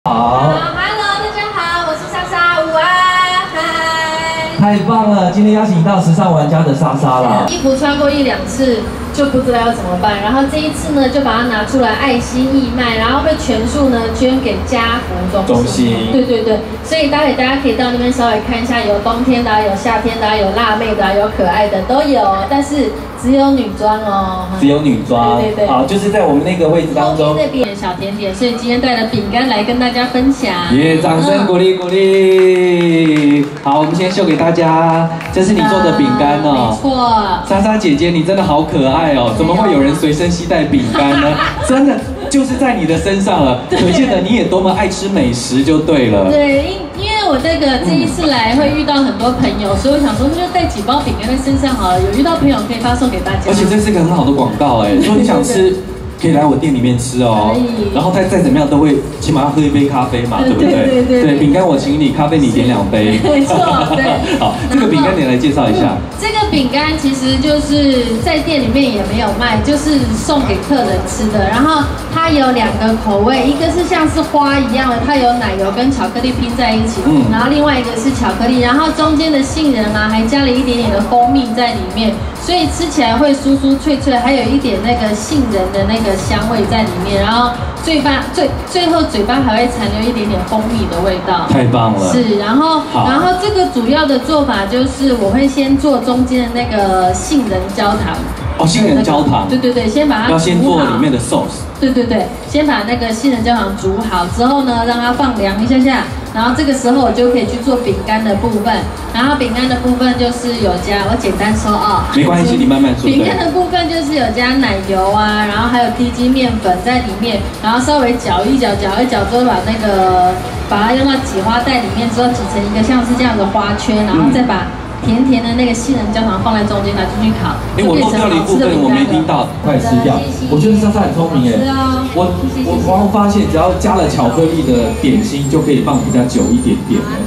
好 ，Hello， 大家好，我是莎莎，午安，嗨， 太棒了！今天邀请到时尚玩家的莎莎了。 衣服穿过1、2次就不知道要怎么办，然后这一次呢就把它拿出来爱心义卖，然后会全数呢捐给家福中心。对对对，所以待会大家可以到那边稍微看一下，有冬天的、有夏天的、有辣妹的、有可爱的都有，但是只有女装哦。 只有女装。对对对。好，就是在我们那个位置当中。 那边小甜点，所以今天带了饼干来跟大家分享。 耶！掌声鼓励鼓励。好，我们先秀给大家，这是你做的饼干哦。 没错。 莎莎姐姐，你真的好可爱哦！怎么会有人随身携带饼干呢？真的就是在你的身上了，可见的你也多么爱吃美食就对了。 对，因为我这一次来会遇到很多朋友，所以我想说就带几包饼干在身上好了，有遇到朋友可以发送给大家。 而且这是一个很好的广告哎，如果你想吃。可以来我店里面吃哦，然后再怎么样都会起码要喝一杯咖啡嘛，对不对？对，饼干我请你，咖啡你点2杯。 没错，对。 好，这个饼干你来介绍一下。 这个饼干其实就是在店里面也没有卖，就是送给客人吃的。然后它有2个口味，一个是像是花一样的，它有奶油跟巧克力拼在一起，然后另外一个是巧克力，然后中间的杏仁啊还加了一点点的蜂蜜在里面，所以吃起来会酥酥脆脆，还有一点那个杏仁的那个香味在里面，然后最后嘴巴还会残留一点点蜂蜜的味道， 太棒了。 是，然后这个主要的做法就是我会先做中间的那个杏仁焦糖。 哦，杏仁焦糖。对对对，先把它要先做里面的 sauce。 对对对，先把那个杏仁焦糖煮好之后呢，让它放凉一下下，然后这个时候我就可以去做饼干的部分。然后饼干的部分就是有加，我简单说哦， 没关系，你慢慢说。 饼干的部分就是有加奶油啊，然后还有低筋面粉在里面，然后稍微搅一搅之后，把它用到挤花袋里面之后，挤成一个像是这样的花圈，然后再把甜甜的那个杏仁焦糖放在中间，拿进去烤。 我漏掉了一部分，我没听到，快吃掉。我觉得莎莎很聪明耶。我然后发现，只要加了巧克力的点心，就可以放比较久一点点了。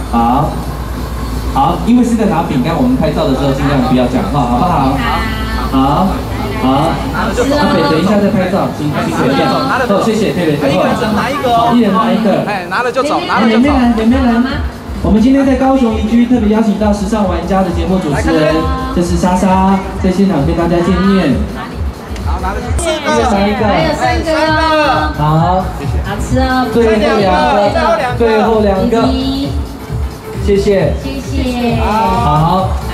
好，因为是在拿饼干，我们拍照的时候尽量不要讲话，好不好？好。等一下再拍照，请随便。好，谢谢佩佩。一人拿一个哦。一人拿一个。哎，拿了就走，拿了就走。有没有人？我们今天在高雄宜居特别邀请到时尚玩家的节目主持人，这是莎莎，在现场跟大家见面。好，拿了4个，拿一个，还有3个。好，好吃哦。最后2个，谢谢。谢谢。好。